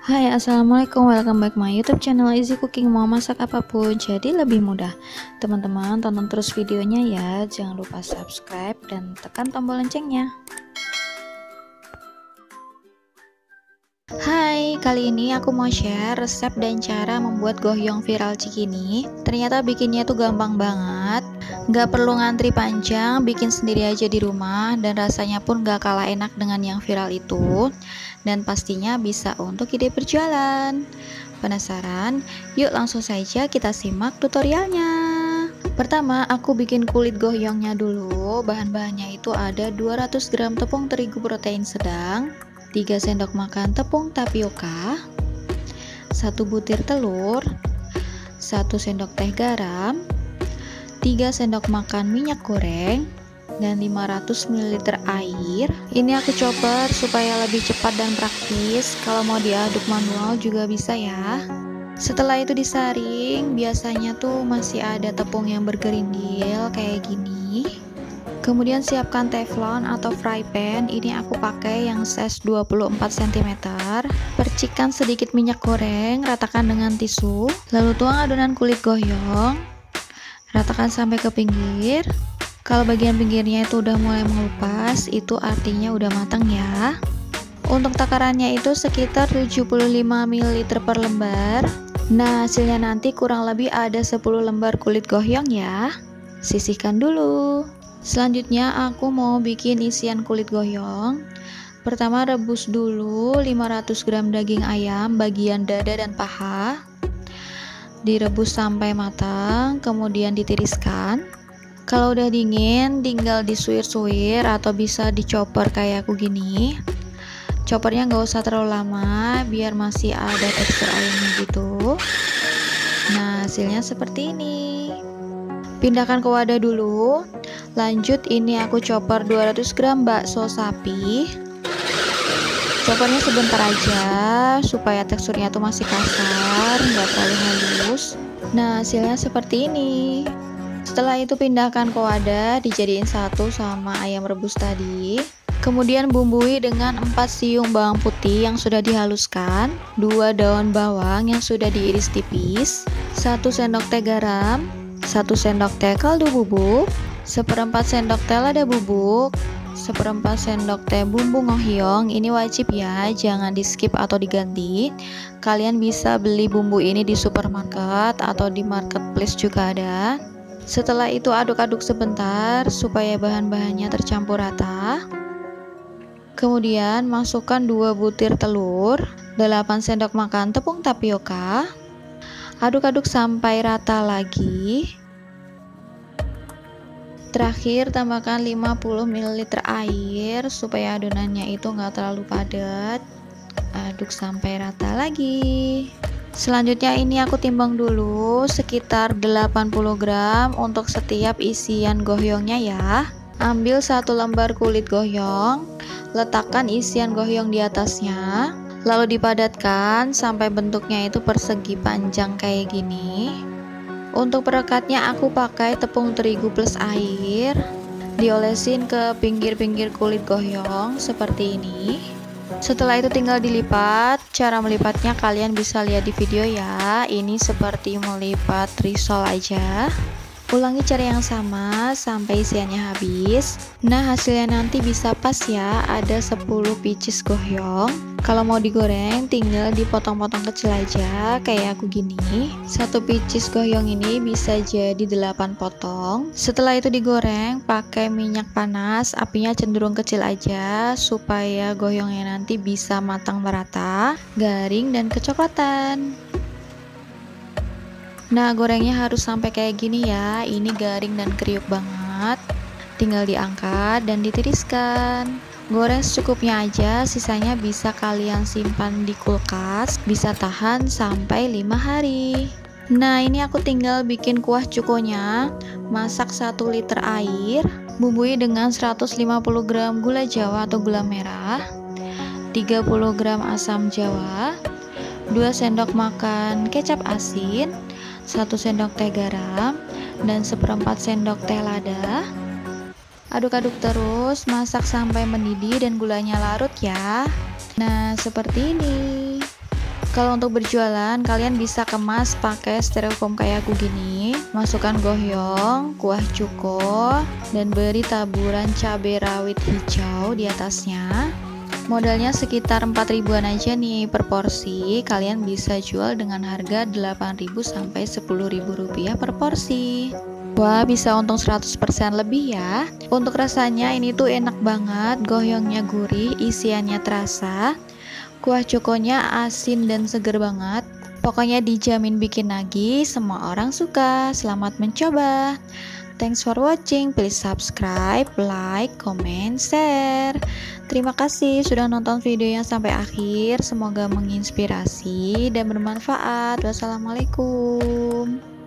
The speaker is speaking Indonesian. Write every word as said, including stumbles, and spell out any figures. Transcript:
Hai, assalamualaikum, welcome back my YouTube channel Easy Cooking. Mau masak apapun jadi lebih mudah. Teman-teman tonton terus videonya ya, jangan lupa subscribe dan tekan tombol loncengnya. Hai, kali ini aku mau share resep dan cara membuat gohyong viral Cikini. Ternyata bikinnya tuh gampang banget, gak perlu ngantri panjang, bikin sendiri aja di rumah, dan rasanya pun gak kalah enak dengan yang viral itu. Dan pastinya bisa untuk ide berjualan. Penasaran? Yuk langsung saja kita simak tutorialnya. Pertama, aku bikin kulit gohyongnya dulu. Bahan-bahannya itu ada dua ratus gram tepung terigu protein sedang, tiga sendok makan tepung tapioka, satu butir telur, satu sendok teh garam, tiga sendok makan minyak goreng, dan lima ratus mililiter air. Ini aku chopper supaya lebih cepat dan praktis. Kalau mau diaduk manual juga bisa ya. Setelah itu disaring, biasanya tuh masih ada tepung yang bergerindil kayak gini. Kemudian siapkan teflon atau fry pan. Ini aku pakai yang size dua puluh empat sentimeter. Percikan sedikit minyak goreng, ratakan dengan tisu, lalu tuang adonan kulit gohyong, ratakan sampai ke pinggir. Kalau bagian pinggirnya itu udah mulai mengelupas, itu artinya udah matang ya. Untuk takarannya itu sekitar tujuh puluh lima mililiter per lembar. Nah, hasilnya nanti kurang lebih ada sepuluh lembar kulit gohyong ya. Sisihkan dulu. Selanjutnya aku mau bikin isian kulit gohyong. Pertama rebus dulu lima ratus gram daging ayam bagian dada dan paha. Direbus sampai matang, kemudian ditiriskan. Kalau udah dingin, tinggal disuir-suir atau bisa dicoper kayak aku gini. Choppernya nggak usah terlalu lama, biar masih ada tekstur ayamnya gitu. Nah, hasilnya seperti ini. Pindahkan ke wadah dulu. Lanjut, ini aku chopper dua ratus gram bakso sapi. Choppernya sebentar aja, supaya teksturnya tuh masih kasar, nggak terlalu halus. Nah, hasilnya seperti ini. Setelah itu pindahkan ke wadah, dijadiin satu sama ayam rebus tadi. Kemudian bumbui dengan empat siung bawang putih yang sudah dihaluskan, dua daun bawang yang sudah diiris tipis, satu sendok teh garam, satu sendok teh kaldu bubuk, seperempat sendok teh lada bubuk, seperempat sendok teh bumbu gohyong. Ini wajib ya, jangan di skip atau diganti. Kalian bisa beli bumbu ini di supermarket atau di marketplace juga ada. Setelah itu aduk-aduk sebentar supaya bahan-bahannya tercampur rata. Kemudian masukkan dua butir telur, delapan sendok makan tepung tapioka. Aduk-aduk sampai rata lagi. Terakhir tambahkan lima puluh mililiter air supaya adonannya itu nggak terlalu padat. Aduk sampai rata lagi. Selanjutnya ini aku timbang dulu sekitar delapan puluh gram untuk setiap isian gohyongnya ya. Ambil satu lembar kulit gohyong, letakkan isian gohyong di atasnya, lalu dipadatkan sampai bentuknya itu persegi panjang kayak gini. Untuk perekatnya aku pakai tepung terigu plus air. Diolesin ke pinggir-pinggir kulit gohyong seperti ini. Setelah itu tinggal dilipat. Cara melipatnya kalian bisa lihat di video ya. Ini seperti melipat risol aja. Ulangi cara yang sama sampai isiannya habis. Nah, hasilnya nanti bisa pas ya, ada sepuluh pieces gohyong. Kalau mau digoreng tinggal dipotong-potong kecil aja kayak aku gini. Satu pieces gohyong ini bisa jadi delapan potong. Setelah itu digoreng pakai minyak panas, apinya cenderung kecil aja supaya gohyongnya nanti bisa matang merata, garing dan kecoklatan. Nah, gorengnya harus sampai kayak gini ya. Ini garing dan kriuk banget. Tinggal diangkat dan ditiriskan. Goreng secukupnya aja, sisanya bisa kalian simpan di kulkas, bisa tahan sampai lima hari. Nah, ini aku tinggal bikin kuah cukonya. Masak satu liter air, bumbui dengan seratus lima puluh gram gula jawa atau gula merah, tiga puluh gram asam jawa, dua sendok makan kecap asin, satu sendok teh garam, dan seperempat sendok teh lada. Aduk-aduk terus, masak sampai mendidih dan gulanya larut ya. Nah, seperti ini. Kalau untuk berjualan, kalian bisa kemas pakai styrofoam kayak aku gini. Masukkan gohyong, kuah cuko, dan beri taburan cabai rawit hijau di atasnya. Modalnya sekitar empat ribuan aja nih per porsi. Kalian bisa jual dengan harga delapan ribu sampai sepuluh ribu rupiah per porsi. Wah, bisa untung seratus persen lebih ya. Untuk rasanya ini tuh enak banget, gohyongnya gurih, isiannya terasa. Kuah cokonya asin dan seger banget. Pokoknya dijamin bikin nagih, semua orang suka. Selamat mencoba. Thanks for watching. Please subscribe, like, comment, share. Terima kasih sudah nonton videonya sampai akhir. Semoga menginspirasi dan bermanfaat. Wassalamualaikum.